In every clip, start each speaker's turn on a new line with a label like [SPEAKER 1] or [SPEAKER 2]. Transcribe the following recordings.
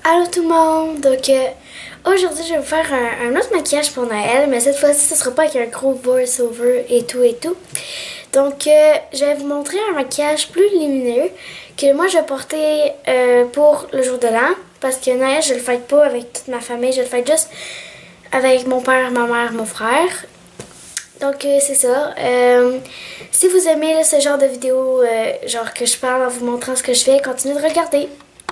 [SPEAKER 1] Allô tout le monde! Donc aujourd'hui je vais vous faire un autre maquillage pour Noël, mais cette fois-ci ce sera pas avec un gros voice-over et tout et tout. Donc je vais vous montrer un maquillage plus lumineux que moi je vais porter pour le jour de l'an. Parce que Noël je le fête pas avec toute ma famille, je le fête juste avec mon père, ma mère, mon frère. Donc c'est ça. Si vous aimez là, ce genre de vidéo, genre que je parle en vous montrant ce que je fais, continuez de regarder.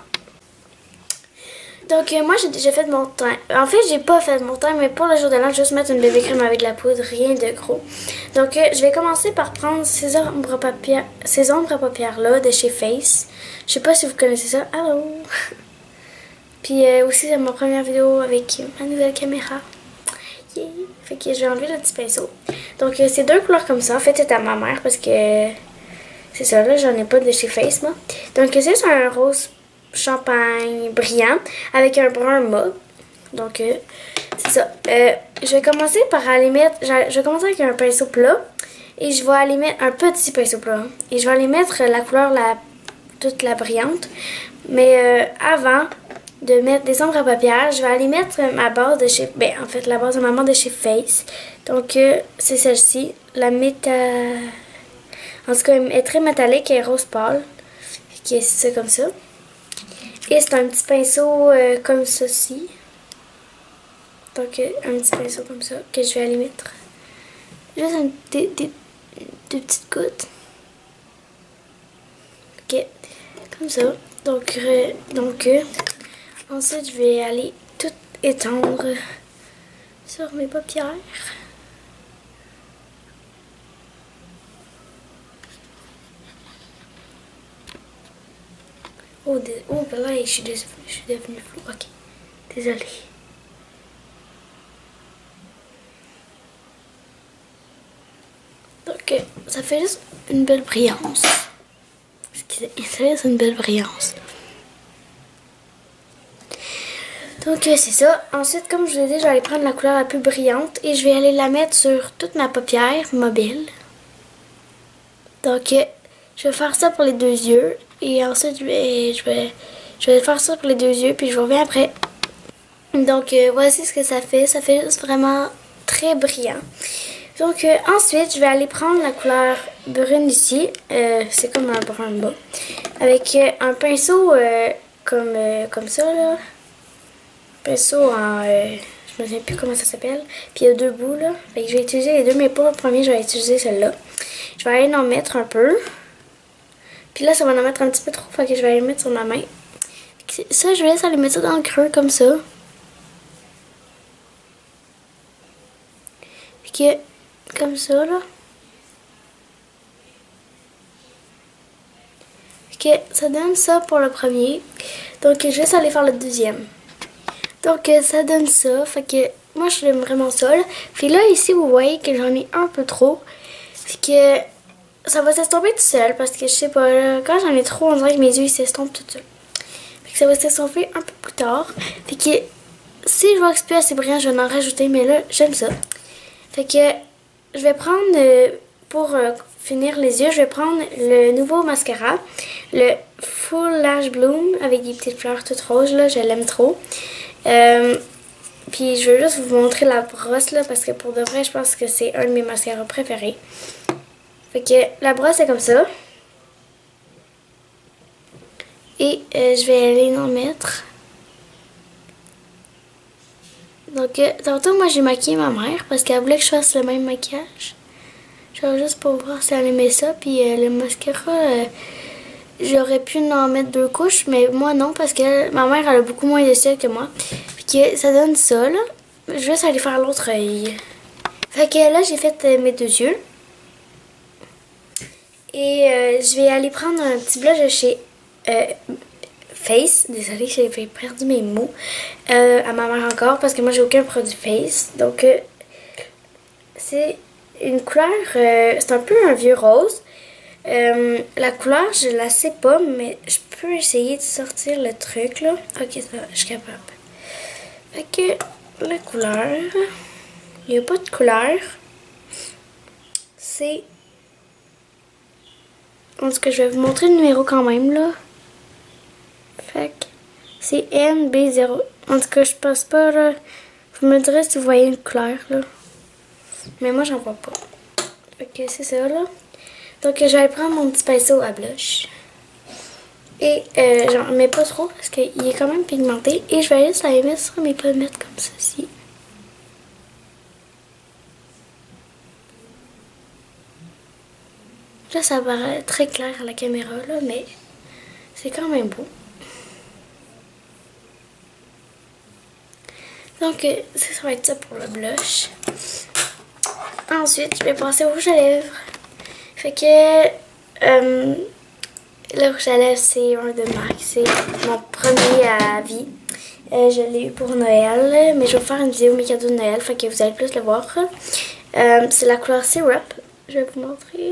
[SPEAKER 1] Donc moi j'ai déjà fait mon teint. En fait j'ai pas fait mon teint, mais pour le jour de l'an, je vais juste mettre une bébé crème avec de la poudre, rien de gros. Donc je vais commencer par prendre ces ombres à paupières là de chez Face. Je sais pas si vous connaissez ça. Allô. Puis aussi c'est ma première vidéo avec ma nouvelle caméra. Yeah. Fait que je vais enlever le petit pinceau. Donc c'est deux couleurs comme ça. En fait c'est à ma mère parce que c'est ça là, j'en ai pas de chez Face moi. Donc c'est un rose champagne brillant avec un brun mauve. Donc c'est ça. Je vais commencer par aller mettre, je vais commencer avec un pinceau plat et je vais aller mettre un petit pinceau plat et je vais aller mettre la couleur toute la brillante. Mais avant de mettre des ombres à paupières, je vais aller mettre ma base de chez, en fait la base de ma main de chez Face. Donc c'est celle-ci, la en tout cas elle est très métallique et rose pâle. C'est ça comme ça. Et c'est un petit pinceau comme ceci. Donc un petit pinceau comme ça que je vais aller mettre. Juste des petites gouttes. Ok, comme ça. Donc ensuite je vais aller tout étendre sur mes paupières. Oh, ben là, je suis devenue floue. Ok, désolée. Donc, ça fait juste une belle brillance. Ça laisse une belle brillance. Donc, c'est ça. Ensuite, comme je vous ai dit, je vais aller prendre la couleur la plus brillante et je vais aller la mettre sur toute ma paupière mobile. Donc, je vais faire ça pour les deux yeux. Et ensuite, je vais faire ça pour les deux yeux, puis je reviens après. Donc, voici ce que ça fait. Ça fait juste vraiment très brillant. Donc, ensuite, je vais aller prendre la couleur brune ici. C'est comme un brun bas. Avec un pinceau comme ça, là. Pinceau en... je me souviens plus comment ça s'appelle. Puis il y a deux bouts, là. Fait que je vais utiliser les deux, mais pour le premier, je vais utiliser celle-là. Je vais aller en mettre un peu. Puis là, ça va en mettre un petit peu trop, fait que je vais aller le mettre sur ma main. Ça, je vais laisser aller mettre ça dans le creux, comme ça. Puis que, comme ça, là. Puis que ça donne ça pour le premier. Donc, je vais laisser aller faire le deuxième. Donc, ça donne ça, fait que moi, je l'aime vraiment ça, là. Puis là, ici, vous voyez que j'en ai un peu trop. Puis que... ça va s'estomper tout seul parce que je sais pas, là, quand j'en ai trop, on dirait que mes yeux ils s'estompent tout seuls. Fait que ça va s'estomper un peu plus tard. Fait que si je vois que c'est plus assez brillant, je vais en rajouter, mais là, j'aime ça. Fait que je vais prendre, pour finir les yeux, je vais prendre le nouveau mascara, le Full Lash Bloom avec des petites fleurs toutes roses, là, je l'aime trop. Puis je vais juste vous montrer la brosse, là, parce que pour de vrai, je pense que c'est un de mes mascaras préférés. Fait que la brosse est comme ça. Et je vais aller en mettre. Donc tantôt moi j'ai maquillé ma mère parce qu'elle voulait que je fasse le même maquillage. Genre juste pour voir si elle aimait ça. Puis le mascara, j'aurais pu en mettre deux couches, mais moi non parce que ma mère elle a beaucoup moins de cils que moi. Puis que ça donne ça là. Je vais juste aller faire l'autre œil. Fait que là j'ai fait mes deux yeux. Et je vais aller prendre un petit blush de chez Face. Désolée, j'ai perdu mes mots. À ma mère encore parce que moi j'ai aucun produit Face. Donc c'est une couleur, c'est un peu un vieux rose. La couleur, je la sais pas, mais je peux essayer de sortir le truc là. Ok, ça va, je suis capable. Fait que la couleur, il n'y a pas de couleur. C'est... en tout cas, je vais vous montrer le numéro quand même, là. Fait que C'est NB0. En tout cas, je pense pas, là. Vous me direz si vous voyez une couleur, là. Mais moi, j'en vois pas. Ok, c'est ça, là. Donc, je vais aller prendre mon petit pinceau à blush. Et j'en mets pas trop parce qu'il est quand même pigmenté. Et je vais juste aller mettre sur mes pommettes comme ceci. Là, ça paraît très clair à la caméra, là, mais c'est quand même beau. Donc, ça va être ça pour le blush. Ensuite, je vais passer au rouge à lèvres. Fait que le rouge à lèvres, c'est un de marque. C'est mon premier à vie. Je l'ai eu pour Noël, mais je vais faire une vidéo mes cadeaux de Noël, fait que vous allez plus le voir. C'est la couleur Syrup. Je vais vous montrer.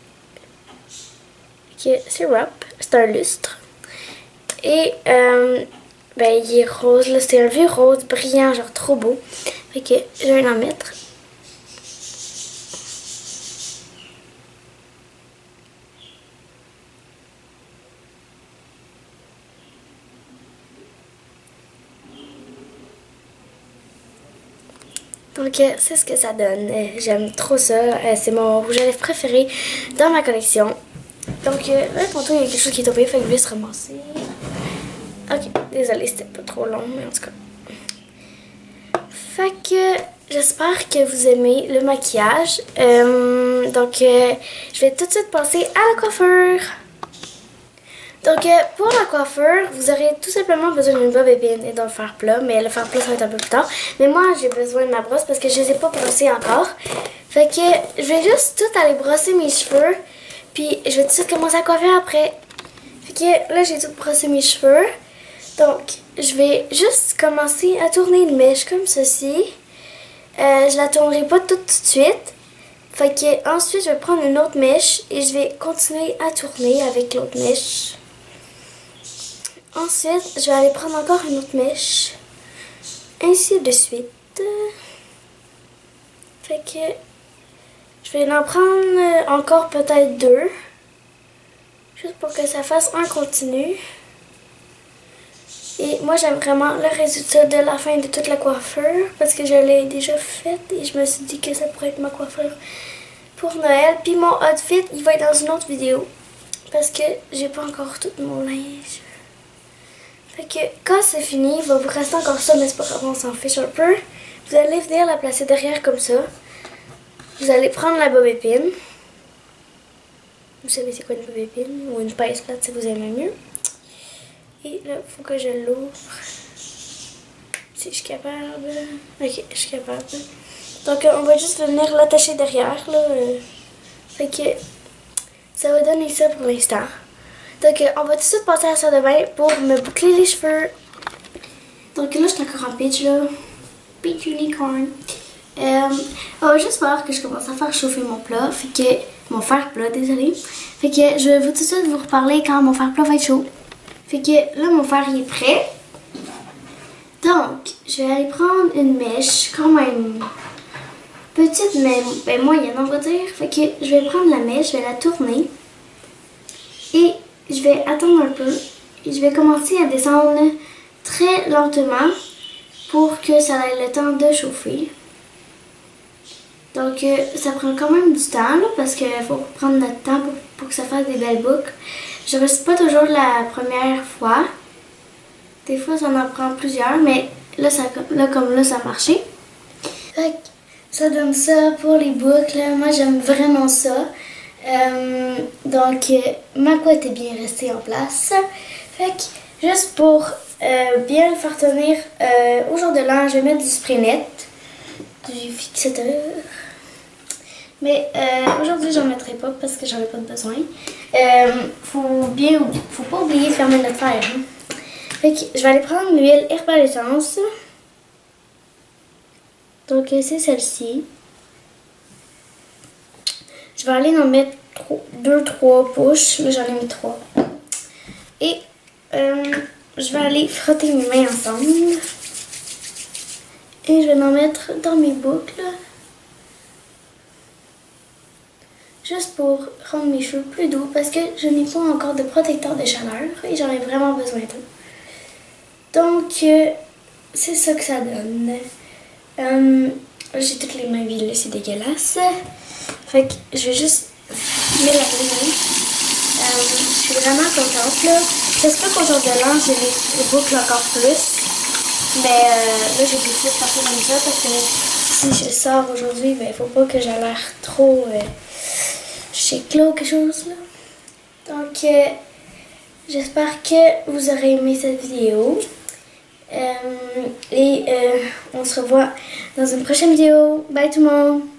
[SPEAKER 1] Okay, Syrup, c'est un lustre. Et ben, il est rose, là. C'est un vieux rose brillant, genre trop beau. Fait que je vais en mettre. Donc, c'est ce que ça donne. J'aime trop ça. C'est mon rouge à lèvres préféré dans ma collection. Donc, là, tantôt, il y a quelque chose qui est tombé, fait que je vais se ramasser. Ok, désolée, c'était pas trop long, mais en tout cas. Fait que j'espère que vous aimez le maquillage. Donc, je vais tout de suite passer à la coiffure. Donc, pour la coiffure, vous aurez tout simplement besoin d'une bob épine et d'un fer plat. Mais le fer plat, ça va être un peu plus tard. Mais moi, j'ai besoin de ma brosse parce que je les ai pas brossés encore. Fait que je vais juste tout aller brosser mes cheveux. Puis, je vais tout de suite commencer à coiffer après. Fait que là, j'ai tout brossé mes cheveux. Donc, je vais juste commencer à tourner une mèche comme ceci. Je la tournerai pas tout de suite. Fait que ensuite, je vais prendre une autre mèche et je vais continuer à tourner avec l'autre mèche. Ensuite, je vais aller prendre encore une autre mèche. Ainsi de suite. Fait que je vais en prendre encore peut-être deux. Juste pour que ça fasse un continu. Et moi, j'aime vraiment le résultat de la fin de toute la coiffure. Parce que je l'ai déjà faite et je me suis dit que ça pourrait être ma coiffure pour Noël. Puis mon outfit, il va être dans une autre vidéo. Parce que j'ai pas encore tout mon linge. Fait que quand c'est fini, il va vous rester encore ça, mais c'est pas grave, on s'en fiche un peu. Vous allez venir la placer derrière comme ça. Vous allez prendre la bob épine. Vous savez c'est quoi une bob épine? Ou une pince plate si vous aimez mieux. Et là, il faut que je l'ouvre. Si je suis capable. Ok, je suis capable. Donc on va juste venir l'attacher derrière. Là. Fait que ça va donner ça pour l'instant. Donc, on va tout de suite passer à la salle de bain pour me boucler les cheveux. Donc là, je suis encore en peach, là. Peach unicorn. On va juste voir que je commence à faire chauffer mon plat. Fait que... Mon fer plat, désolé. Fait que je vais tout de suite vous reparler quand mon fer plat va être chaud. Fait que là, mon fer, il est prêt. Donc, je vais aller prendre une mèche, quand même petite, mais moyenne, on va dire. Fait que je vais prendre la mèche, je vais la tourner. Et... je vais attendre un peu et je vais commencer à descendre très lentement pour que ça ait le temps de chauffer. Donc ça prend quand même du temps là, parce qu'il faut prendre notre temps pour que ça fasse des belles boucles. Je ne réussis pas toujours la première fois. Des fois ça en prend plusieurs, mais là, comme là ça a marché. Fait que ça donne ça pour les boucles. Moi j'aime vraiment ça. Donc ma couette est bien restée en place. Fait que juste pour bien le faire tenir au jour de l'an, je vais mettre du spray net, du fixateur. Mais aujourd'hui j'en mettrai pas parce que j'en ai pas besoin. Faut pas oublier de fermer notre fer. Hein. Fait que je vais aller prendre l'huile Herbal Essence. Donc c'est celle-ci. Je vais aller en mettre 2-3 poches, mais j'en ai mis 3. Et je vais aller frotter mes mains ensemble. Et je vais en mettre dans mes boucles. Juste pour rendre mes cheveux plus doux parce que je n'ai pas encore de protecteur de chaleur et j'en ai vraiment besoin d'eux. Donc, c'est ça que ça donne. J'ai toutes les mains vides, c'est dégueulasse. Fait que je vais juste me laver les mains. Je suis vraiment contente là. J'espère qu'aujourd'hui de l'an, je les boucle encore plus. Mais là, j'ai décidé de faire ça comme ça parce que si je sors aujourd'hui, ben, il faut pas que j'ai l'air trop chic là ou quelque chose là. Donc, j'espère que vous aurez aimé cette vidéo. Et on se revoit dans une prochaine vidéo. Bye tout le monde!